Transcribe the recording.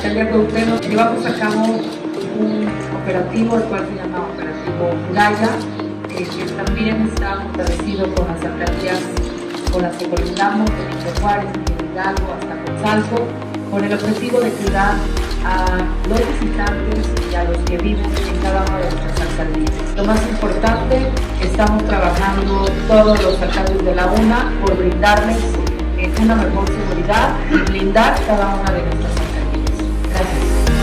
alcaldía Cuauhtémoc llevamos a cabo un operativo, el cual se llama Operativo Muralla, que también está fortalecido con las alcaldías con las que coordinamos, Benito Juárez, Hidalgo, hasta Coatzacoalcos, con el objetivo de cuidar a los visitantes y a los que viven en cada una de nuestras alcaldías. Lo más importante, estamos trabajando todos los alcaldes de la UNA por brindarles una mejor seguridad y blindar cada una de nuestras alcaldías. Gracias.